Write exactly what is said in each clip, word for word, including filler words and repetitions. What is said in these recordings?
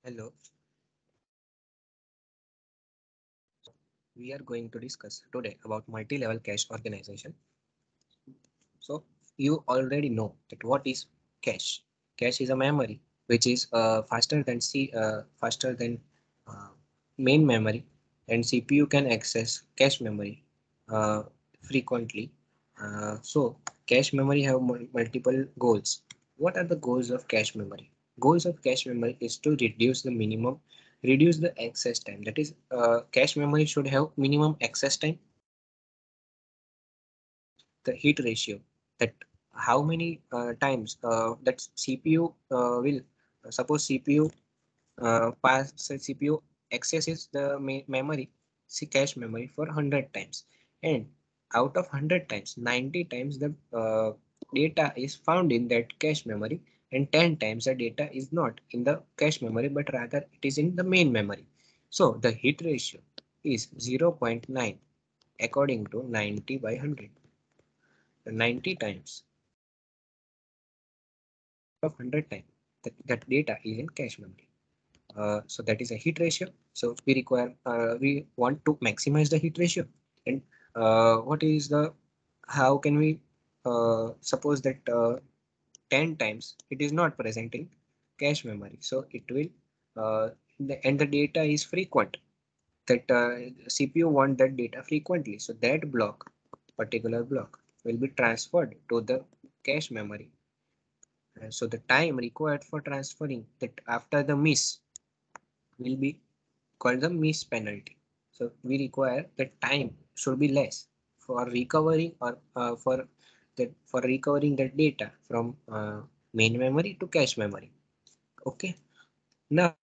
Hello, we are going to discuss today about multi-level cache organization. So you already know that what is cache. Cache is a memory which is uh, faster than C, uh, faster than uh, main memory, and C P U can access cache memory uh, frequently. Uh, so cache memory have mul- multiple goals. What are the goals of cache memory? Goals of cache memory is to reduce the minimum, reduce the access time. That is, uh, cache memory should have minimum access time, the heat ratio, that how many uh, times uh, that C P U uh, will uh, suppose C P U uh, pass C P U accesses the me memory, see cache memory for one hundred times, and out of one hundred times, ninety times the uh, data is found in that cache memory, and ten times the data is not in the cache memory but rather it is in the main memory. So the hit ratio is zero point nine according to ninety by one hundred. ninety times of one hundred times that, that data is in cache memory. Uh, so that is a hit ratio. So we require, uh, we want to maximize the hit ratio. And uh, what is the, how can we uh, suppose that uh, ten times it is not present in cache memory. So it will, uh, the, and the data is frequent, that uh, C P U want that data frequently. So that block, particular block will be transferred to the cache memory. Uh, so the time required for transferring that after the miss will be called the miss penalty. So we require the time should be less for recovering or uh, for that for recovering the data from uh, main memory to cache memory. Okay. Now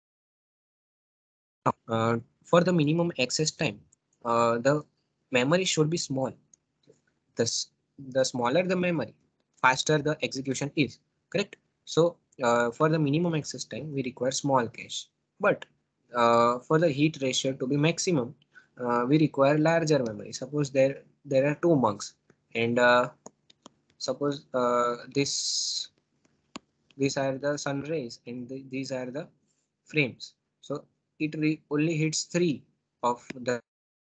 uh, for the minimum access time, uh, the memory should be small. The, the smaller the memory, faster the execution is. Correct. So uh, for the minimum access time, we require small cache. But uh, for the heat ratio to be maximum, uh, we require larger memory. Suppose there there are two mugs, and uh, suppose uh, this these are the sun rays, and the, these are the frames. So it re only hits three of the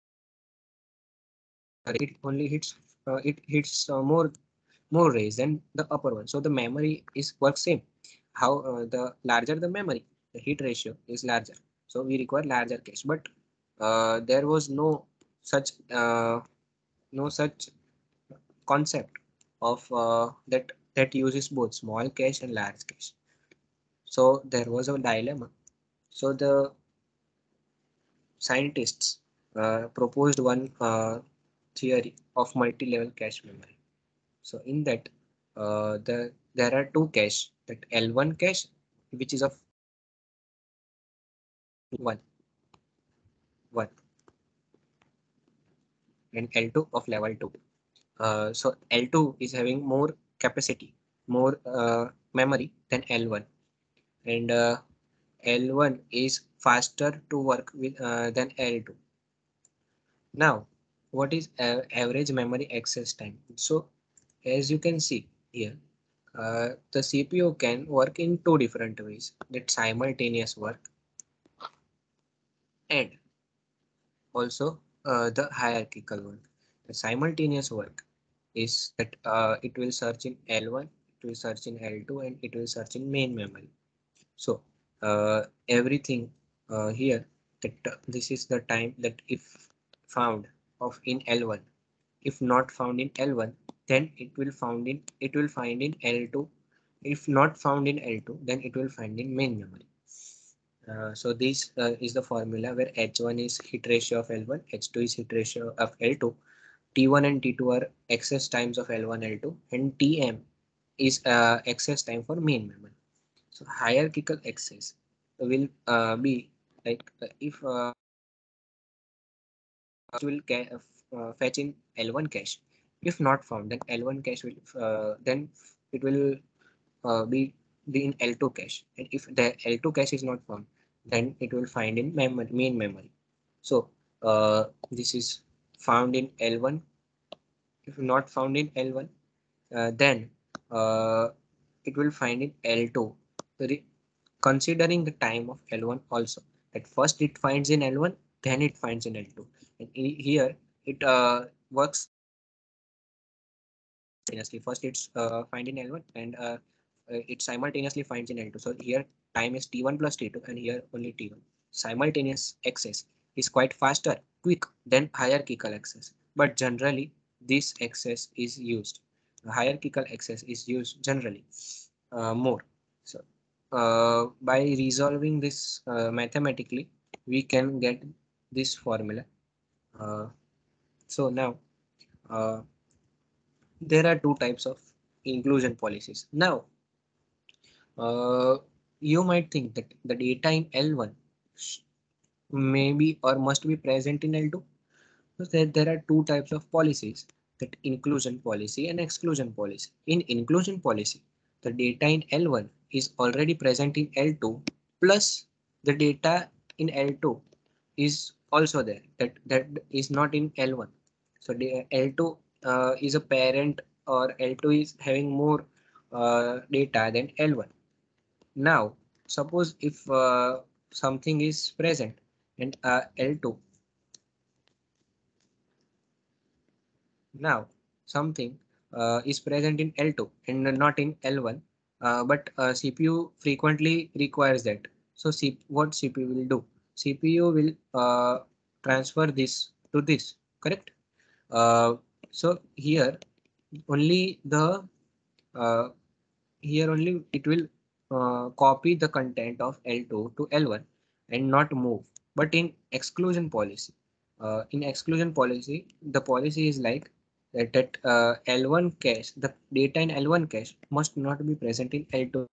it only hits uh, it hits uh, more more rays than the upper one. So the memory is works same. How uh, the larger the memory, the heat ratio is larger. So we require larger cache. But uh, there was no such uh, no such concept of uh, that that uses both small cache and large cache. So there was a dilemma. So the scientists uh, proposed one uh, theory of multi-level cache memory. So in that, uh, the there are two cache, that L one cache, which is of one, one, and L two of level two. Uh, so L two is having more capacity, more uh, memory than L one, and uh, L one is faster to work with uh, than L two. Now, what is uh, average memory access time? So as you can see here, uh, the C P U can work in two different ways, that simultaneous work and also uh, the hierarchical work. The simultaneous work is that uh, it will search in L one, it will search in L two, and it will search in main memory. So uh, everything uh, here, that uh, this is the time that if found of in L one, if not found in L one, then it will found in it will find in L two. If not found in L two, then it will find in main memory. Uh, so this uh, is the formula where H one is hit ratio of L one, H two is hit ratio of L two, T one and T two are access times of L one, L two, and T M is uh, access time for main memory. So hierarchical access will uh, be like uh, if uh, it will uh, fetch in L one cache. If not found, then L one cache will uh, then it will uh, be be in L two cache. And if the L two cache is not found, then it will find in memory, main memory. So uh, this is found in L one. If not found in L one, uh, then uh, it will find in L two. considering the time of L one also. At first it finds in L one, then it finds in L two. And here it uh, works simultaneously. First it's uh, find in L one and uh, uh, it simultaneously finds in L two. So here time is T one plus T two and here only T one. Simultaneous access is quite faster, quick than hierarchical access. But generally this access is used. Hierarchical access is used generally uh, more. So uh, by resolving this uh, mathematically, we can get this formula. Uh, so now uh, there are two types of inclusion policies. Now uh, you might think that the data in L one may be or must be present in L two. So there, there are two types of policies, that inclusion policy and exclusion policy. In inclusion policy, the data in L one is already present in L two plus the data in L two is also there that that is not in L one. So the L two uh, is a parent or L two is having more uh, data than L one. Now suppose if uh, something is present and uh, L two. Now, something uh, is present in L two and not in L one, uh, but uh, C P U frequently requires that. So, C what C P U will do? C P U will uh, transfer this to this, correct? Uh, so here only the uh, here only it will uh, copy the content of L two to L one and not move. But in exclusion policy, uh, in exclusion policy, the policy is like that, that uh, L one cache, the data in L one cache must not be present in L two.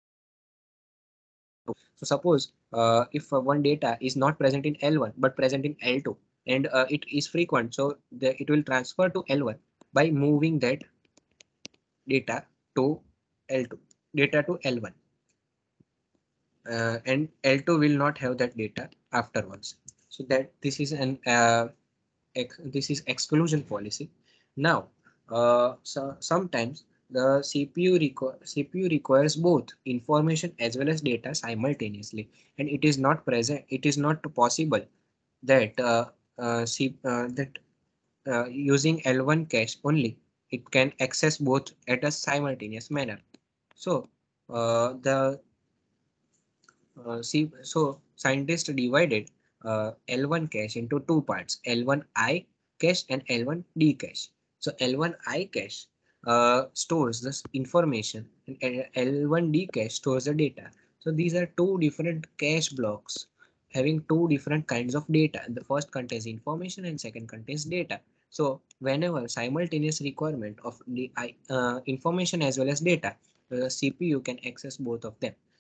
So suppose uh, if uh, one data is not present in L one but present in L two and uh, it is frequent, so the, it will transfer to L one by moving that data to L two, data to L one. Uh, and L two will not have that data afterwards. So that this is an uh, ex this is exclusion policy. Now, uh, so sometimes the C P U require C P U requires both information as well as data simultaneously, and it is not present. It is not possible that uh, uh, C, uh, that uh, using L one cache only it can access both at a simultaneous manner. So uh, the uh, see, so scientists divided uh, L one cache into two parts, L one I cache and L one D cache. So L one I cache uh, stores this information and L one D cache stores the data. So these are two different cache blocks having two different kinds of data. The first contains information and second contains data. So whenever simultaneous requirement of the uh, information as well as data, the C P U can access both of them.